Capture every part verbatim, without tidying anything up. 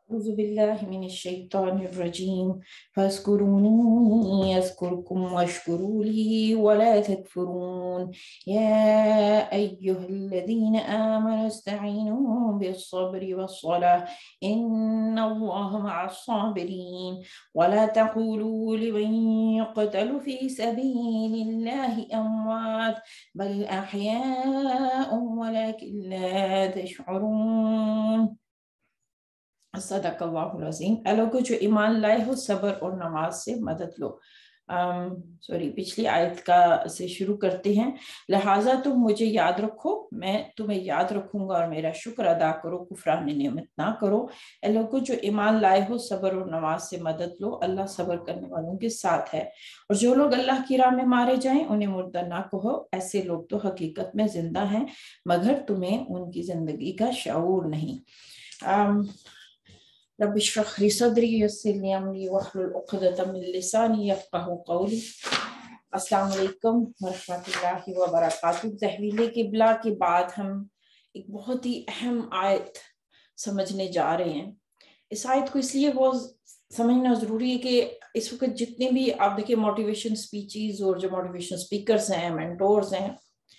أعوذ بالله من الشيطان الرجيم فاذكروني أذكركم واشكروا لي ولا تكفرون يا أيها الذين آمنوا استعينوا بالصبر والصلاة إن الله مع الصابرين ولا تقولوا لمن يقتل في سبيل الله أموات بل أحياء ولكن لا تشعرون صدق اللہ العظیم۔ اے لوگو جو ایمان لائے ہو صبر اور نماز سے مدد لو۔ سوری پچھلی آیت کا سے شروع کرتے ہیں۔ لہٰذا تم مجھے یاد رکھو، میں تمہیں یاد رکھوں گا اور میرا شکر ادا کرو، کفران نعمت نہ کرو۔ اے لوگو جو ایمان لائے ہو صبر اور نماز سے مدد لو، اللہ صبر کرنے والوں کے ساتھ ہے۔ اور جو لوگ اللہ کی راہ میں مارے جائیں انہیں مردہ نہ کہو، ایسے لوگ تو حقیقت میں زندہ ہیں مگر تمہیں ان کی زندگی کا شعور نہیں۔ آم رب اشرح لي صدري ويسر لي امري واحلل عقدة من لساني يفقهوا قولي۔ السلام علیکم ورحمۃ اللہ وبرکاتہ۔ تحویل قبلہ کے بعد ہم ایک بہت ہی اہم آیت سمجھنے جا رہے ہیں۔ اس آیت کو اس لیے بہت سمجھنا ضروری ہے کہ اس وقت جتنے بھی آپ دیکھیں موٹیویشن سپیچز اور جو موٹیویشن سپیکرز ہیں، مینٹورز ہیں،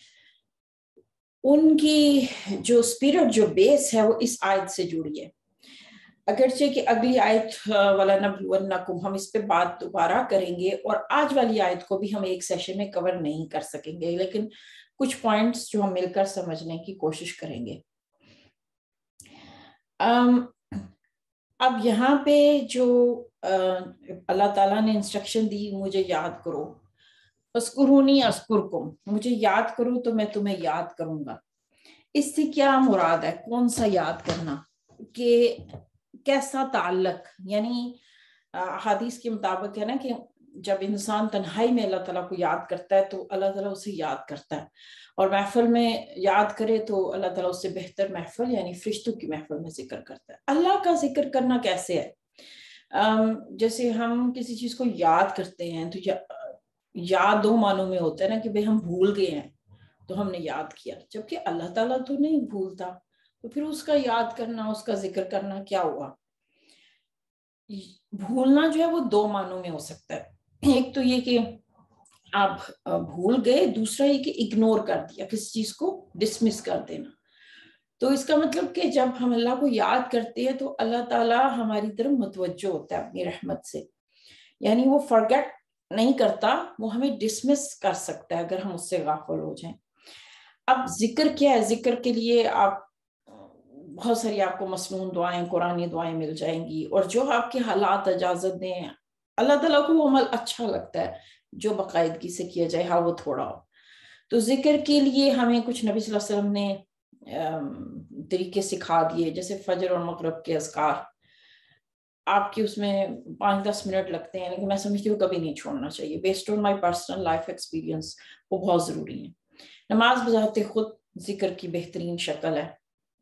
ان کی جو اسپرٹ جو بیس ہے وہ اس آیت سے جڑی ہے۔ اگرچہ کہ اگلی آیت وَلَنَبْلُوَنَّكُمْ ہم اس پہ بات دوبارہ کریں گے اور آج والی آیت کو بھی ہم ایک سیشن میں کور نہیں کر سکیں گے، لیکن کچھ پوائنٹس جو ہم مل کر سمجھنے کی کوشش کریں گے۔ اب یہاں پہ جو اللہ تعالیٰ نے انسٹرکشن دی مجھے یاد کرو، فَاذْكُرُونِي أَذْكُرْكُمْ، مجھے یاد کرو تو میں تمہیں یاد کروں گا۔ اس سے کیا مراد ہے؟ کون سا یاد کرنا؟ کہ کیسا تعلق؟ یعنی حدیث کے مطابق ہے نا کہ جب انسان تنہائی میں اللہ تعالیٰ کو یاد کرتا ہے تو اللہ تعالیٰ اسے یاد کرتا ہے، اور محفل میں یاد کرے تو اللہ تعالیٰ اس سے بہتر محفل یعنی فرشتوں کی محفل میں ذکر کرتا ہے۔ اللہ کا ذکر کرنا کیسے ہے؟ جیسے ہم کسی چیز کو یاد کرتے ہیں تو یاد دو معنوں میں ہوتا ہے نا کہ بھئی ہم بھول گئے ہیں تو ہم نے یاد کیا، جبکہ اللہ تعالیٰ تو نہیں بھولتا، تو پھر اس کا یاد کرنا، اس کا ذکر کرنا کیا ہوا؟ بھولنا جو ہے وہ دو معنوں میں ہو سکتا ہے، ایک تو یہ کہ آپ بھول گئے، دوسرا یہ کہ اگنور کر دیا، کسی چیز کو ڈسمس کر دینا۔ تو اس کا مطلب کہ جب ہم اللہ کو یاد کرتے ہیں تو اللہ تعالیٰ ہماری طرف متوجہ ہوتا ہے اپنی رحمت سے، یعنی وہ فرگٹ نہیں کرتا، وہ ہمیں ڈسمس کر سکتا ہے اگر ہم اس سے غافل ہو جائیں۔ اب ذکر کیا ہے؟ ذکر کے لیے آپ بہت ساری آپ کو مسنون دعائیں، قرآنی دعائیں مل جائیں گی، اور جو آپ کے حالات اجازت دیں، اللہ تعالیٰ کو وہ عمل اچھا لگتا ہے جو باقاعدگی سے کیا جائے، ہاں وہ تھوڑا ہو۔ تو ذکر کے لیے ہمیں کچھ نبی صلی اللہ علیہ وسلم نے طریقے سکھا دیے، جیسے فجر اور مغرب کے اذکار، آپ کی اس میں پانچ دس منٹ لگتے ہیں لیکن میں سمجھتی ہوں کبھی نہیں چھوڑنا چاہیے، based on my personal life experience وہ بہت ضروری ہے۔ نماز بذات خود ذکر کی بہترین شکل ہے۔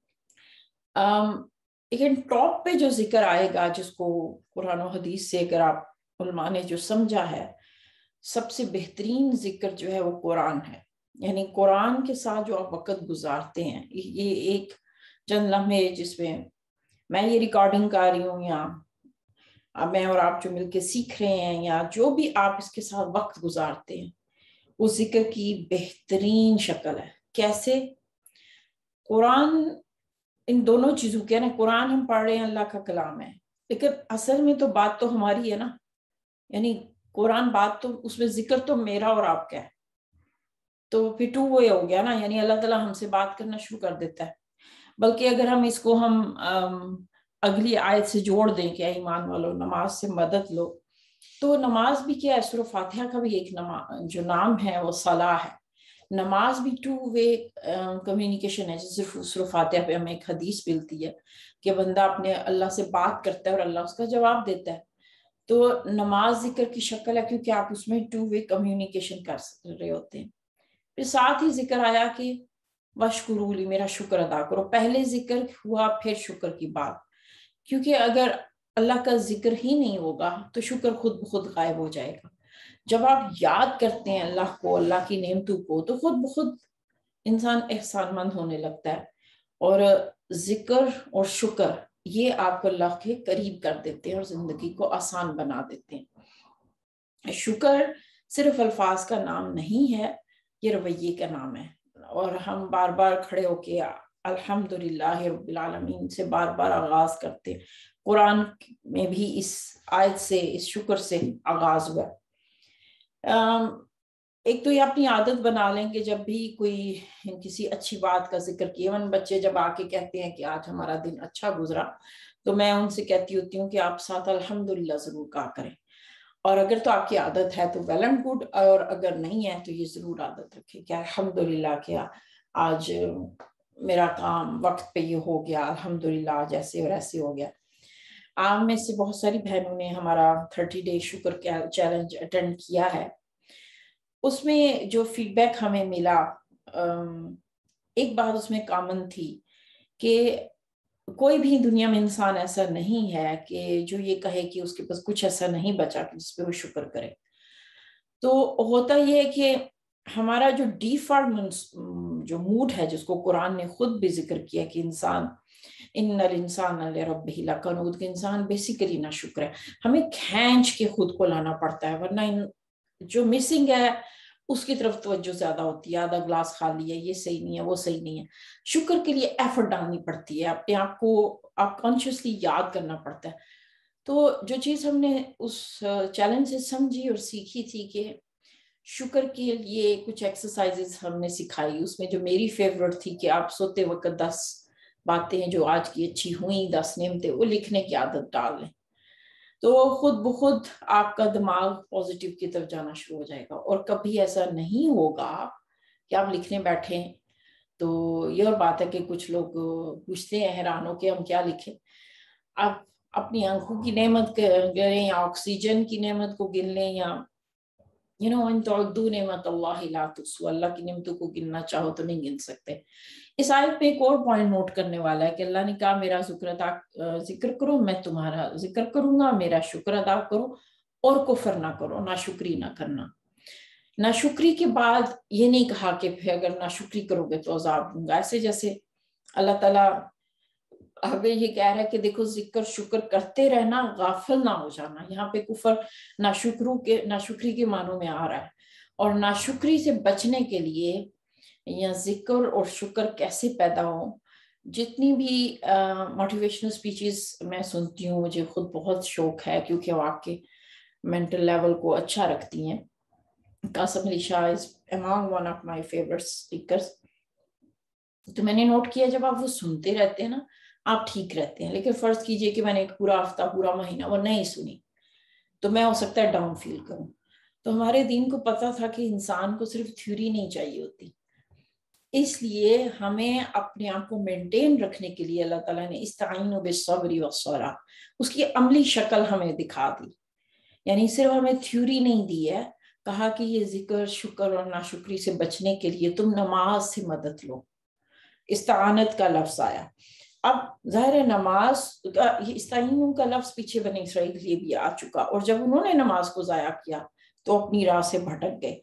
لیکن ٹاپ پہ جو ذکر آئے گا، جس کو قرآن و حدیث سے اگر آپ علماء نے جو سمجھا ہے، سب سے بہترین ذکر جو ہے وہ قرآن ہے، یعنی قرآن کے ساتھ جو آپ وقت گزارتے ہیں، یہ ایک چند لمحے جس میں میں یہ ریکارڈنگ کر رہی ہوں، یا میں اور آپ جو مل کے سیکھ رہے ہیں، یا جو بھی آپ اس کے ساتھ وقت گزارتے ہیں، وہ ذکر کی بہترین شکل ہے۔ کیسے؟ قرآن ان دونوں چیزوں کے نا، قرآن ہم پڑھ رہے ہیں، اللہ کا کلام ہے، لیکن اصل میں تو بات تو ہماری ہے نا، یعنی قرآن بات تو اس میں ذکر تو میرا اور آپ کا ہے، تو پھر ٹو وے ہو گیا نا، یعنی اللہ تعالیٰ ہم سے بات کرنا شروع کر دیتا ہے۔ بلکہ اگر ہم اس کو ہم اگلی آیت سے جوڑ دیں کہ ایمان والو نماز سے مدد لو، تو نماز بھی کیا ہے؟ سورہ فاتحہ کا بھی ایک نماز جو نام ہے وہ صلاح ہے۔ نماز بھی ٹو وے کمیونیکیشن ہے، جیسے سورہ فاتحہ پہ ہمیں ایک حدیث ملتی ہے کہ بندہ اپنے اللہ سے بات کرتا ہے اور اللہ اس کا جواب دیتا ہے۔ تو نماز ذکر کی شکل ہے کیونکہ آپ اس میں ٹو وے کمیونیکیشن کر رہے ہوتے ہیں۔ پھر ساتھ ہی ذکر آیا کہ وَاشْکُرُوا لِی، میرا شکر ادا کرو۔ پہلے ذکر ہوا پھر شکر کی بات، کیونکہ اگر اللہ کا ذکر ہی نہیں ہوگا تو شکر خود بخود غائب ہو جائے گا۔ جب آپ یاد کرتے ہیں اللہ کو، اللہ کی نعمتوں کو، تو خود بخود انسان احسان مند ہونے لگتا ہے۔ اور ذکر اور شکر یہ آپ کو اللہ کے قریب کر دیتے ہیں اور زندگی کو آسان بنا دیتے ہیں۔ شکر صرف الفاظ کا نام نہیں ہے، یہ رویے کا نام ہے، اور ہم بار بار کھڑے ہو کے الحمدللہ رب العالمین سے بار بار آغاز کرتے۔ قرآن میں بھی اس آیت سے، اس شکر سے آغاز ہوا۔ ایک تو یہ اپنی عادت بنا لیں کہ جب بھی کوئی کسی اچھی بات کا ذکر کیا، ایون بچے جب آ کے کہتے ہیں کہ آج ہمارا دن اچھا گزرا، تو میں ان سے کہتی ہوتی ہوں کہ آپ ساتھ الحمدللہ ضرور کہا کریں، اور اگر تو آپ کی عادت ہے تو ویل اینڈ گڈ، اور اگر نہیں ہے تو یہ ضرور عادت رکھیں کہ الحمدللہ کیا آج میرا کام وقت پہ یہ ہو گیا، الحمدللہ آج ایسے اور ایسے ہو گیا۔ عام میں سے بہت ساری بہنوں نے ہمارا تھرٹی ڈے شکر چیلنج اٹینڈ کیا ہے۔ اس میں جو فیڈ بیک ہمیں ملا، ایک بات اس میں کامن تھی کہ کوئی بھی دنیا میں انسان ایسا نہیں ہے کہ جو یہ کہے کہ اس کے پاس کچھ ایسا نہیں بچا کہ جس پہ وہ شکر کرے۔ تو ہوتا یہ ہے کہ ہمارا جو ڈیفالٹ جو موڈ ہے، جس کو قرآن نے خود بھی ذکر کیا کہ انسان ان الانسان لربہ لکنود، کہ انسان بیسیکلی نہ شکر ہے، ہمیں کھینچ کے خود کو لانا پڑتا ہے، ورنہ جو مسنگ ہے اس کی طرف توجہ زیادہ ہوتی ہے، آدھا گلاس خالی ہے، یہ صحیح نہیں ہے، وہ صحیح نہیں ہے۔ شکر کے لیے ایفرٹ ڈالنی پڑتی ہے، اپنے آپ کو آپ کانشیسلی یاد کرنا پڑتا ہے۔ تو جو چیز ہم نے اس چیلنج سے سمجھی اور سیکھی تھی کہ شکر کے لیے کچھ ایکسرسائزز ہم نے سکھائی، اس میں جو میری فیورٹ تھی کہ آپ سوتے وقت دس باتیں جو آج کی اچھی ہوئیں، دس نعمتیں، وہ لکھنے کی عادت ڈال لیں، تو خود بخود آپ کا دماغ پازیٹیو کی طرف جانا شروع ہو جائے گا۔ اور کبھی ایسا نہیں ہوگا کہ آپ لکھنے بیٹھیں تو یہ اور بات ہے کہ کچھ لوگ پوچھتے ہیں حیران ہو کہ ہم کیا لکھیں۔ آپ اپنی آنکھوں کی نعمت گنیں یا آکسیجن کی نعمت کو گن لیں، یا یو نو ان تعدوا نعمت اللہ لا تحصوها، اللہ کی نعمتوں کو گننا چاہو تو نہیں گن سکتے۔ اس آیت پہ ایک اور پوائنٹ نوٹ کرنے والا ہے کہ اللہ نے کہا میرا ذکر ادا ذکر کرو، میں تمہارا ذکر کروں گا، میرا شکر ادا کرو اور کفر نہ کرو، ناشکری نہ کرنا۔ ناشکری کے بعد یہ نہیں کہا کہ پھر اگر ناشکری کرو گے تو عذاب دوں گا، ایسے جیسے اللہ تعالیٰ ہمیں یہ کہہ رہا ہے کہ دیکھو ذکر شکر کرتے رہنا، غافل نہ ہو جانا۔ یہاں پہ کفر ناشکروں کے ناشکری کے معنوں میں آ رہا ہے، اور ناشکری سے بچنے کے لیے یا ذکر اور شکر کیسے پیدا ہو، جتنی بھی موٹیویشنل سپیچز میں سنتی ہوں، مجھے خود بہت شوق ہے کیونکہ وہ آپ کے مینٹل لیول کو اچھا رکھتی ہیں۔ Qasim Ali Shah is among one of my favorite speakers۔ تو میں نے نوٹ کیا جب آپ وہ سنتے رہتے ہیں نا آپ ٹھیک رہتے ہیں، لیکن فرض کیجئے کہ میں نے ایک پورا ہفتہ پورا مہینہ وہ نہیں سنی تو میں ہو سکتا ہے ڈاؤن فیل کروں۔ تو ہمارے دین کو پتا تھا کہ انسان کو صرف تھیوری نہیں چاہیے ہوتی، اس لیے ہمیں اپنے آپ کو مینٹین رکھنے کے لیے اللہ تعالیٰ نے استعینوا بالصبر والصلاۃ اس کی عملی شکل ہمیں دکھا دی، یعنی صرف ہمیں تھیوری نہیں دی ہے، کہا کہ یہ ذکر شکر اور ناشکری سے بچنے کے لیے تم نماز سے مدد لو، استعانت کا لفظ آیا۔ اب ظاہر ہے نماز کا یہ استعینوا کا لفظ پیچھے بنی اسرائیل کے لیے بھی آ چکا، اور جب انہوں نے نماز کو ضائع کیا تو اپنی راہ سے بھٹک گئے۔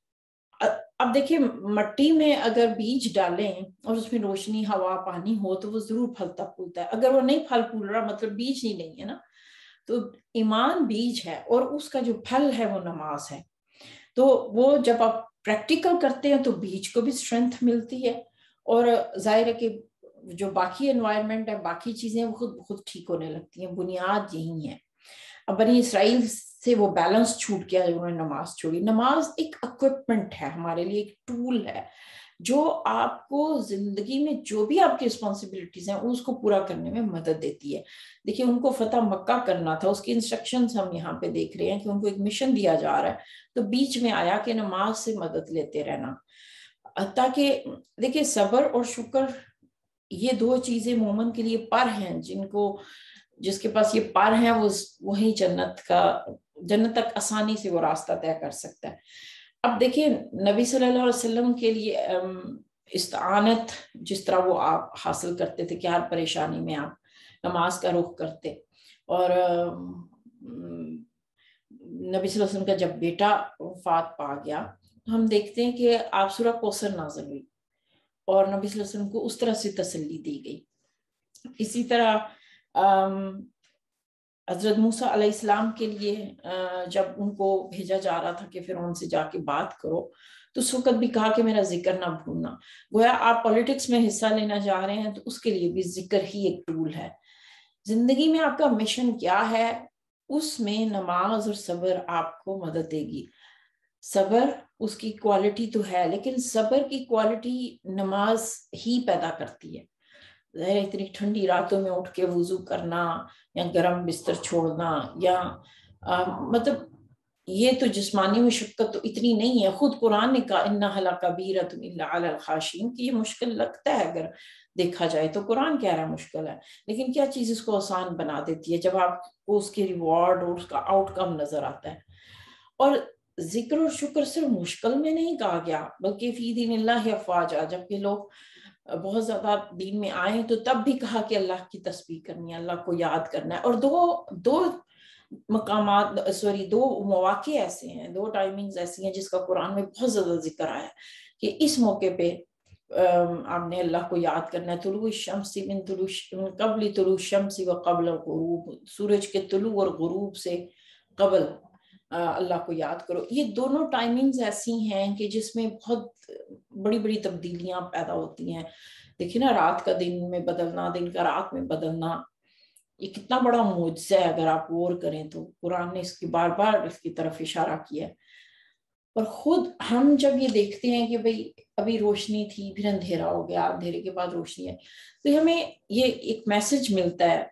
اب دیکھیں مٹی میں اگر بیج ڈالیں اور اس میں روشنی ہوا پانی ہو تو وہ ضرور پھلتا پھولتا ہے، اگر وہ نہیں پھل پھول رہا مطلب بیج ہی نہیں ہے نا۔ تو ایمان بیج ہے اور اس کا جو پھل ہے وہ نماز ہے، تو وہ جب آپ پریکٹیکل کرتے ہیں تو بیج کو بھی اسٹرینتھ ملتی ہے، اور ظاہر ہے کہ جو باقی انوائرمنٹ ہے باقی چیزیں وہ خود بخود ٹھیک ہونے لگتی ہیں، بنیاد یہی ہے۔ اب بنی اسرائیل سے وہ بیلنس چھوٹ گیا، انہوں نے نماز چھوڑی۔ نماز ایک اکوپمنٹ ہے ہمارے لیے، ایک ٹول ہے جو آپ کو زندگی میں جو بھی آپ کی رسپانسبلٹیز ہیں اس کو پورا کرنے میں مدد دیتی ہے۔ دیکھیں ان کو فتح مکہ کرنا تھا، اس کی انسٹرکشنز ہم یہاں پہ دیکھ رہے ہیں کہ ان کو ایک مشن دیا جا رہا ہے، تو بیچ میں آیا کہ نماز سے مدد لیتے رہنا، تاکہ دیکھیں صبر اور شکر یہ دو چیزیں مومن کے لیے پر ہیں، جن کو جس کے پاس یہ پر ہیں وہ وہی جنت کا جنت تک آسانی سے وہ راستہ طے کر سکتا ہے۔ اب دیکھیں نبی صلی اللہ علیہ وسلم کے لیے استعانت جس طرح وہ آپ حاصل کرتے تھے کہ ہر پریشانی میں آپ نماز کا رخ کرتے، اور نبی صلی اللہ علیہ وسلم کا جب بیٹا وفات پا گیا تو ہم دیکھتے ہیں کہ آپ سورہ کوثر نازل ہوئی اور نبی صلی اللہ علیہ وسلم کو اس طرح سے تسلی دی گئی۔ اسی طرح حضرت موسیٰ علیہ السلام کے لیے جب ان کو بھیجا جا رہا تھا کہ فرعون سے جا کے بات کرو، تو اس وقت بھی کہا کہ میرا ذکر نہ بھولنا. گویا آپ پولیٹکس میں حصہ لینا چاہ رہے ہیں تو اس کے لیے بھی ذکر ہی ایک ٹول ہے. زندگی میں آپ کا مشن کیا ہے، اس میں نماز اور صبر آپ کو مدد دے گی. صبر اس کی کوالٹی تو ہے، لیکن صبر کی کوالٹی نماز ہی پیدا کرتی ہے. اتنی ٹھنڈی راتوں میں اٹھ کے وضو کرنا یا گرم بستر چھوڑنا، یا آ, مطلب یہ تو جسمانی مشقت تو اتنی نہیں ہے. خود قرآن نے کہا انھا لکبیرۃ الا علی الخاشعین کہ یہ مشکل لگتا ہے اگر دیکھا جائے تو. قرآن کہہ رہا ہے مشکل ہے، لیکن کیا چیز اس کو آسان بنا دیتی ہے جب آپ کو اس کے ریوارڈ اور اس کا آؤٹ کم نظر آتا ہے. اور ذکر اور شکر صرف مشکل میں نہیں کہا گیا، بلکہ فی دین اللہ افواجا، جب کہ لوگ بہت زیادہ دین میں آئے تو تب بھی کہا کہ اللہ کی تسبیح کرنی ہے، اللہ کو یاد کرنا ہے. اور دو دو مقامات سوری دو مواقع ایسے ہیں، دو ٹائمنگز ایسی ہیں جس کا قرآن میں بہت زیادہ ذکر آیا کہ اس موقع پہ آپ نے اللہ کو یاد کرنا ہے. طلوع الشمس من طلوع قبل طلوع الشمس و قبل الغروب، سورج کے طلوع اور غروب سے قبل اللہ کو یاد کرو. یہ دونوں ٹائمنگز ایسی ہیں کہ جس میں بہت بڑی بڑی تبدیلیاں پیدا ہوتی ہیں. دیکھیں نا، رات کا دن میں بدلنا، دن کا رات میں بدلنا، یہ کتنا بڑا معجزہ ہے اگر آپ غور کریں تو. قرآن نے اس کی بار بار اس کی طرف اشارہ کیا ہے. اور خود ہم جب یہ دیکھتے ہیں کہ بھئی ابھی روشنی تھی پھر اندھیرا ہو گیا، اندھیرے کے بعد روشنی ہے، تو ہمیں یہ ایک میسج ملتا ہے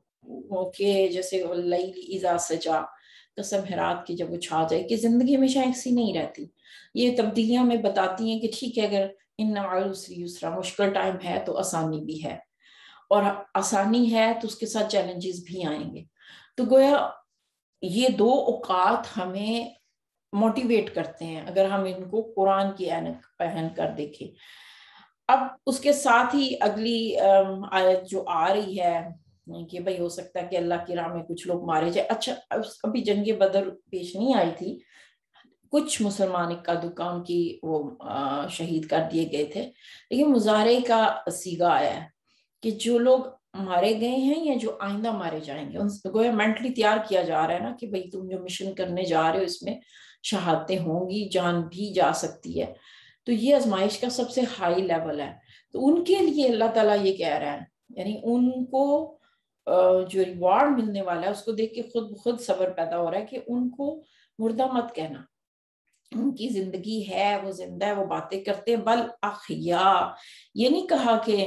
کہ جیسے اللیل اذا سجا، قسم ہے رات کی جب وہ چھا جائے، کہ زندگی ہمیشہ ایسی نہیں رہتی. یہ تبدیلیاں ہمیں بتاتی ہیں کہ ٹھیک ہے، اگر ان مع العسر یسرا، مشکل ٹائم ہے تو آسانی بھی ہے، اور آسانی ہے تو اس کے ساتھ چیلنجز بھی آئیں گے. تو گویا یہ دو اوقات ہمیں موٹیویٹ کرتے ہیں اگر ہم ان کو قرآن کی عینک پہن کر دیکھیں. اب اس کے ساتھ ہی اگلی آیت جو آ رہی ہے کہ بھئی ہو سکتا ہے کہ اللہ کی راہ میں کچھ لوگ مارے جائے. اچھا، ابھی جنگ بدر پیش نہیں آئی تھی، کچھ مسلمان اکا دکا ان کی وہ شہید کر دیے گئے تھے، لیکن مظاہرے کا صیغہ آیا ہے کہ جو لوگ مارے گئے ہیں یا جو آئندہ مارے جائیں گے، ان کو مینٹلی تیار کیا جا رہا ہے نا کہ بھئی تم جو مشن کرنے جا رہے ہو اس میں شہادتیں ہوں گی، جان بھی جا سکتی ہے. تو یہ آزمائش کا سب سے ہائی لیول ہے. تو ان کے لیے اللہ تعالیٰ یہ کہہ رہا ہے، یعنی ان کو جو ریوارڈ ملنے والا ہے اس کو دیکھ کے خود بخود صبر پیدا ہو رہا ہے کہ ان کو مردہ مت کہنا. ان کی زندگی ہے، وہ زندہ ہے، وہ باتیں کرتے ہیں. بل احیاء، یہ نہیں کہا کہ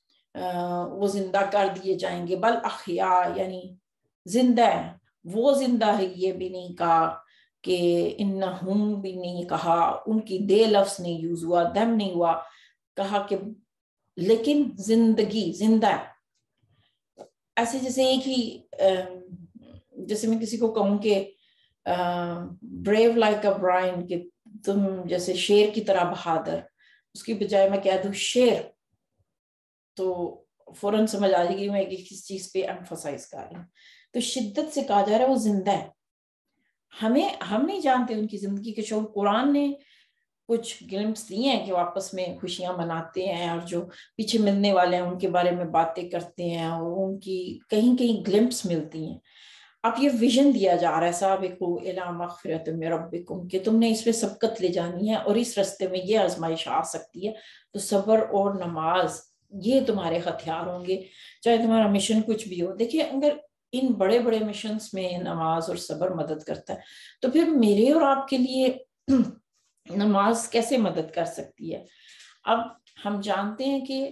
وہ زندہ کر دیے جائیں گے، بل احیاء یعنی زندہ ہے. وہ زندہ ہے یہ بھی نہیں کہا، کہ انہم بھی نہیں کہا، ان کی دے لفظ نہیں یوز ہوا، دم نہیں ہوا، کہا کہ لیکن زندگی زندہ ہے. ایسے جیسے ایک ہی جیسے میں کسی کو کہوں کہ بریو لائک اے برائن، کہ تم جیسے شیر کی طرح بہادر، اس کی بجائے میں کہہ دوں شیر، تو فوراً سمجھ آ جائے گی میں کس چیز پہ ایمفسائز کر رہی ہوں. تو شدت سے کہا جا رہا ہے وہ زندہ ہے. ہمیں ہم نہیں جانتے ان کی زندگی کے شعور. قرآن نے کچھ گلمپس دیے ہیں کہ وہ آپس میں خوشیاں مناتے ہیں، اور جو پیچھے ملنے والے ہیں ان کے بارے میں باتیں کرتے ہیں، اور ان کی کہیں کہیں گلمپس ملتی ہیں. اب یہ ویژن دیا جا رہا ہے سابقوا الی مغفرۃ من ربکم، کہ تم نے اس میں سبقت لے جانی ہے اور اس رستے میں یہ آزمائش آ سکتی ہے. تو صبر اور نماز یہ تمہارے ہتھیار ہوں گے، چاہے تمہارا مشن کچھ بھی ہو. دیکھیں اگر ان بڑے بڑے مشنز میں نماز اور صبر مدد کرتا ہے، تو پھر میرے اور آپ کے لیے نماز کیسے مدد کر سکتی ہے؟ اب ہم جانتے ہیں کہ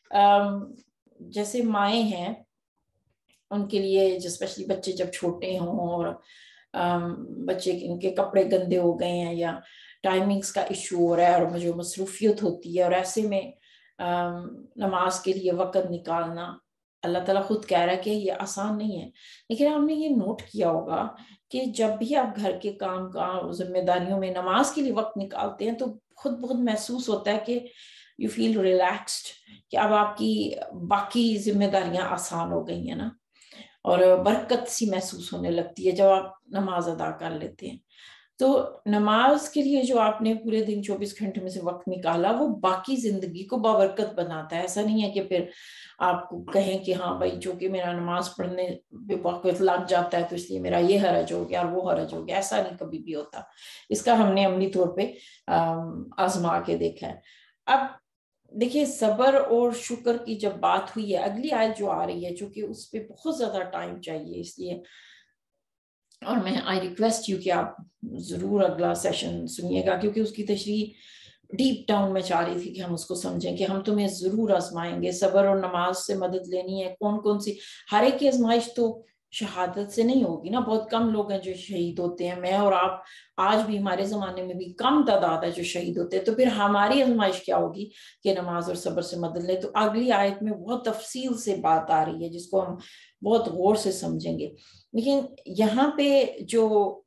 جیسے مائیں ہیں، ان کے لیے اسپیشلی بچے جب چھوٹے ہوں اور بچے ان کے کپڑے گندے ہو گئے ہیں یا ٹائمنگز کا ایشو ہو رہا ہے اور جو مصروفیت ہوتی ہے، اور ایسے میں نماز کے لیے وقت نکالنا، اللہ تعالیٰ خود کہہ رہا ہے کہ یہ آسان نہیں ہے. لیکن ہم نے یہ نوٹ کیا ہوگا کہ جب بھی آپ گھر کے کام کا ذمہ داریوں میں نماز کے لیے وقت نکالتے ہیں تو خود بہت محسوس ہوتا ہے کہ یو فیل ریلیکسڈ، کہ اب آپ کی باقی ذمہ داریاں آسان ہو گئی ہیں نا، اور برکت سی محسوس ہونے لگتی ہے جب آپ نماز ادا کر لیتے ہیں. تو نماز کے لیے جو آپ نے پورے دن چوبیس گھنٹے میں سے وقت نکالا وہ باقی زندگی کو بابرکت بناتا ہے. ایسا نہیں ہے کہ پھر آپ کو کہیں کہ ہاں بھائی چونکہ میرا نماز پڑھنے پہ وقت لگ جاتا ہے تو اس لیے میرا یہ حرج ہو گیا اور وہ حرج ہو گیا. ایسا نہیں کبھی بھی ہوتا. اس کا ہم نے عملی طور پہ آزما کے دیکھا ہے. اب دیکھیے صبر اور شکر کی جب بات ہوئی ہے, اگلی آیت جو آ رہی ہے چونکہ اس پہ بہت زیادہ ٹائم چاہیے, اس لیے اور میں آئی ریکویسٹ یو کہ آپ ضرور اگلا سیشن سنیے گا, کیونکہ اس کی تشریح ڈیپ ڈاؤن میں چاہ رہی تھی کہ ہم اس کو سمجھیں کہ ہم تمہیں ضرور آزمائیں گے. صبر اور نماز سے مدد لینی ہے. کون کون سی, ہر ایک کی آزمائش تو شہادت سے نہیں ہوگی نا. بہت کم لوگ ہیں جو شہید ہوتے ہیں. میں اور آپ آج بھی ہمارے زمانے میں بھی کم تعداد ہے جو شہید ہوتے ہیں. تو پھر ہماری آزمائش کیا ہوگی کہ نماز اور صبر سے مدد لیں. تو اگلی آیت میں بہت تفصیل سے بات آ رہی ہے جس کو ہم بہت غور سے سمجھیں گے. لیکن یہاں پہ جو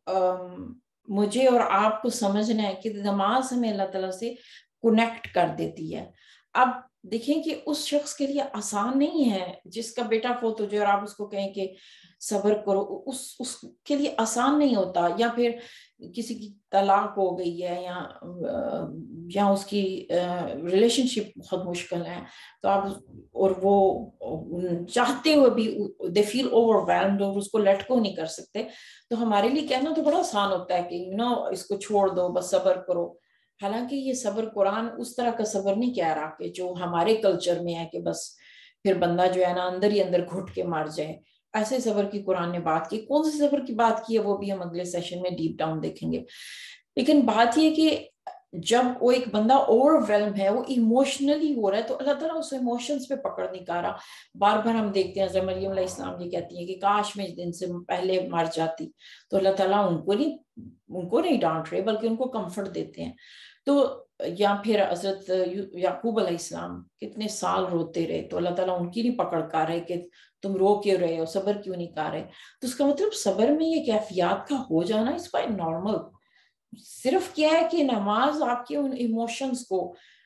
مجھے اور آپ کو سمجھنا ہے کہ نماز ہمیں اللہ تعالیٰ سے کنیکٹ کر دیتی ہے. اب دیکھیں کہ اس شخص کے لیے آسان نہیں ہے جس کا بیٹا فوت ہو جائے اور آپ اس کو کہیں کہ صبر کرو, اس اس کے لیے آسان نہیں ہوتا. یا پھر کسی کی طلاق ہو گئی ہے یا یا اس کی ریلیشن شپ بہت مشکل ہے, تو آپ اور وہ چاہتے ہوئے بھی دے فیل اوور ویلمڈ اور اس کو لیٹ کو نہیں کر سکتے. تو ہمارے لیے کہنا تو بڑا آسان ہوتا ہے کہ یو نو اس کو چھوڑ دو, بس صبر کرو. حالانکہ یہ صبر قرآن اس طرح کا صبر نہیں کہہ رہا کہ جو ہمارے کلچر میں ہے کہ بس پھر بندہ جو ہے نا اندر ہی اندر گھٹ کے مار جائے. ایسے صبر کی قرآن نے بات کی. کون سے صبر کی بات کی ہے وہ بھی ہم اگلے سیشن میں ڈیپ ڈاؤن دیکھیں گے. لیکن بات یہ کہ جب وہ ایک بندہ اوور ویلم ہے, وہ ایموشنلی ہو رہا ہے, تو اللہ تعالیٰ اس ایموشنز پہ پکڑ نہیں کر رہا. بار بار ہم دیکھتے ہیں حضرت مریم علیہ السلام یہ کہتی ہیں کہ کاش میں اس دن سے پہلے مر جاتی. تو اللہ تعالیٰ ان کو نہیں ان کو نہیں ڈانٹ رہے بلکہ ان کو کمفرٹ دیتے ہیں. تو یا پھر حضرت یعقوب علیہ السلام کتنے سال روتے رہے, تو اللہ تعالیٰ ان کی نہیں پکڑ کر رہے کہ تم رو کیوں رہے ہو, صبر کیوں نہیں کر رہے. تو اس کا مطلب صبر میں یہ کیفیات کا ہو جانا اس کا نارمل. صرف کیا ہے کہ نماز آپ کے ان ایموشنز کو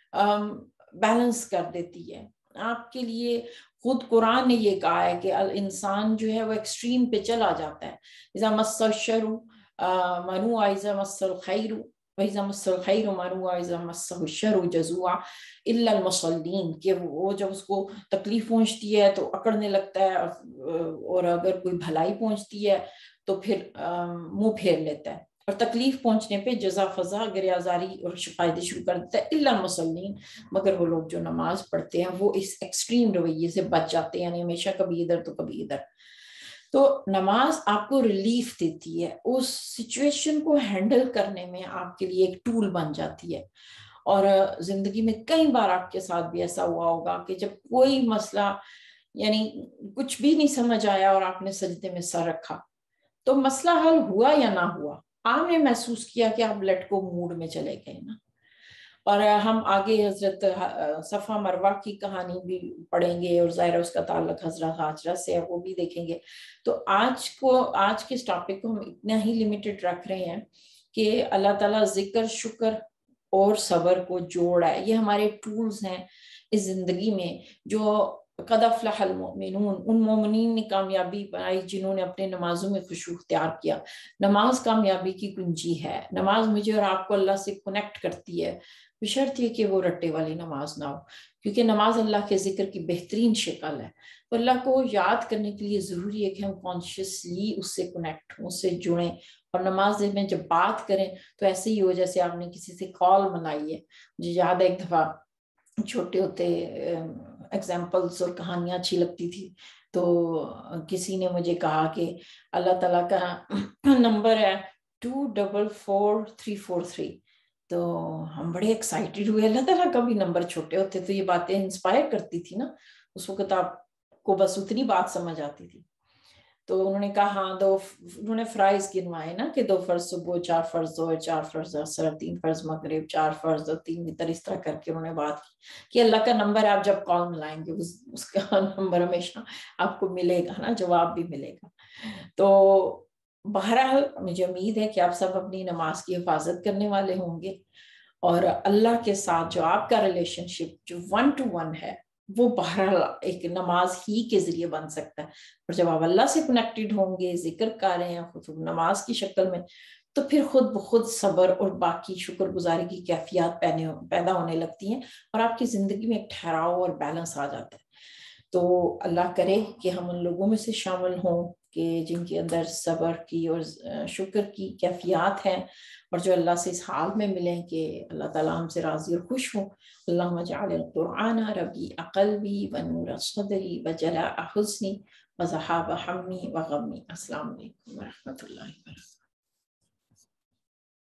بیلنس کر دیتی ہے آپ کے لیے. خود قرآن نے یہ کہا ہے کہ انسان جو ہے وہ ایکسٹریم پہ چلا جاتا ہے. اذا مس الشر منوع, اذا مس الخیر وَإِذَا مَسَّ الْخَيْرُ مَنُوعًا وَإِذَا مَسَّهُ الشَّرُّ جَزُوعًا إِلَّا الْمُصَلِّينَ, کہ وہ جب اس کو تکلیف پہنچتی ہے تو اکڑنے لگتا ہے, اور اگر کوئی بھلائی پہنچتی ہے تو پھر منہ پھیر لیتا ہے, اور تکلیف پہنچنے پہ جزا فضا گریازاری اور شکایتیں شروع کر دیتا ہے. الا المصلین, مگر وہ لوگ جو نماز پڑھتے ہیں وہ اس ایکسٹریم رویے سے بچ جاتے ہیں, یعنی ہمیشہ کبھی ادھر تو کبھی ادھر. تو نماز آپ کو ریلیف دیتی ہے, اس سچویشن کو ہینڈل کرنے میں آپ کے لیے ایک ٹول بن جاتی ہے. اور زندگی میں کئی بار آپ کے ساتھ بھی ایسا ہوا ہوگا کہ جب کوئی مسئلہ یعنی کچھ بھی نہیں سمجھ آیا اور آپ نے سجدے میں سر رکھا, تو مسئلہ حل ہوا یا نہ ہوا, آپ نے محسوس کیا کہ آپ لیٹ کو موڈ میں چلے گئے نا. اور ہم آگے حضرت صفا مروہ کی کہانی بھی پڑھیں گے, اور ظاہر اس کا تعلق حضرت ہاجرہ سے ہے, وہ بھی دیکھیں گے. تو آج کو آج کے اس ٹاپک کو ہم اتنا ہی لمیٹڈ رکھ رہے ہیں کہ اللہ تعالیٰ ذکر, شکر اور صبر کو جوڑا ہے. یہ ہمارے ٹولز ہیں اس زندگی میں جو قد افلح المؤمنون, ان مومنین نے کامیابی پائی جنہوں نے اپنے نمازوں میں خشوع اختیار کیا. نماز کامیابی کی کنجی ہے. نماز مجھے اور آپ کو اللہ سے کنیکٹ کرتی ہے, بشرط یہ کہ وہ رٹے والی نماز نہ ہو, کیونکہ نماز اللہ کے ذکر کی بہترین شکل ہے. تو اللہ کو یاد کرنے کے لیے ضروری ہے کہ ہم کانشیسلی اس سے کنیکٹ ہوں, اس سے جڑیں. اور نماز میں جب بات کریں تو ایسے ہی ہو جیسے آپ نے کسی سے کال منائی ہے. مجھے یاد ہے ایک دفعہ چھوٹے ہوتے ایگزامپلس اور کہانیاں اچھی لگتی تھی, تو کسی نے مجھے کہا کہ اللہ تعالیٰ کا نمبر ہے two double four three four three. تو ہم بڑے ایکسائٹیڈ ہوئے. اللہ تعالیٰ کا بھی نمبر چھوٹے ہوتے تو یہ باتیں انسپائر کرتی تھی نا, اس وقت آپ کو بس اتنی بات سمجھ آتی تھی. تو انہوں نے کہا ہاں دو, انہوں نے فرائض گنوائے نا کہ دو فرض صبح, چار فرض ظہر, چار فرض عصر, تین فرض مغرب, چار فرض اور تین وتر, اس طرح کر کے انہوں نے بات کی کہ اللہ کا نمبر آپ جب کال ملائیں گے اس, اس کا نمبر ہمیشہ آپ کو ملے گا نا, جواب بھی ملے گا. تو بہرحال مجھے امید ہے کہ آپ سب اپنی نماز کی حفاظت کرنے والے ہوں گے, اور اللہ کے ساتھ جو آپ کا ریلیشن شپ جو ون ٹو ون ہے وہ بہرحال ایک نماز ہی کے ذریعے بن سکتا ہے. اور جب آپ اللہ سے کنیکٹڈ ہوں گے, ذکر کر رہے ہیں خود نماز کی شکل میں, تو پھر خود بخود صبر اور باقی شکر گزاری کی کیفیات پیدا ہونے لگتی ہیں اور آپ کی زندگی میں ایک ٹھہراؤ اور بیلنس آ جاتا ہے۔ تو اللہ کرے کہ ہم ان لوگوں میں سے شامل ہوں کہ جن کے اندر صبر کی اور شکر کی کیفیات ہیں، اور جو اللہ سے اس حال میں ملیں کہ اللہ تعالیٰ ہم سے راضی اور خوش ہوں۔ اللہم اجعل القرآن ربیع قلبی ونور صدری وجلاء حزنی وذہاب ہمی وغمی۔ السلام علیکم ورحمۃ اللہ وبرکاتہ۔